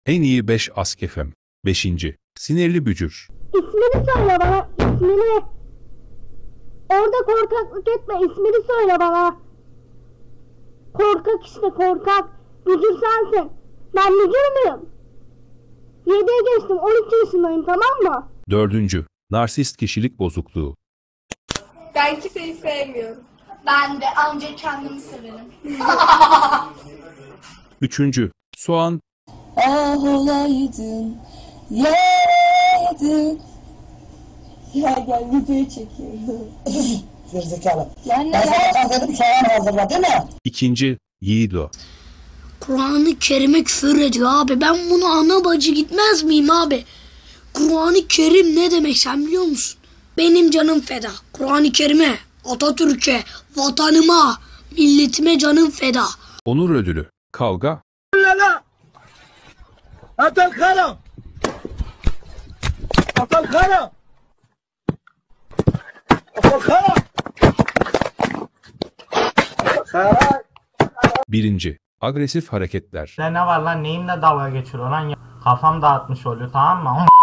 En iyi 5 askefem. 5. Sinirli bücür. İsmini söyle bana, ismini. Orada korkaklık etme, ismini söyle bana. Korkak işte, korkak. Bücür sensin. Ben bücür müyüm? 7'ye geçtim, 12 yaşındayım, tamam mı? 4. Narsist kişilik bozukluğu. Ben kimseyi sevmiyorum. Ben de ancak kendimi severim. 3. Soğan. Ah olaydın, yaydın. Ya gel videoyu çekiyorum. Gerizekalı. Yani Ben sana kalk soğan hazırla değil mi? 2. Yiğido. Kur'an-ı Kerim'e küfür ediyor abi. Ben bunu ana bacı gitmez miyim abi? Kur'an-ı Kerim ne demek sen biliyor musun? Benim canım feda. Kur'an-ı Kerim'e, Atatürk'e, vatanıma, milletime canım feda. Onur ödülü. Kavga. Atal kara. Atal kara. Atal kara. Kara. 1. Agresif hareketler. Ne var lan, neyinle dalga geçiyor lan ya? Kafam dağıtmış oluyor, tamam mı?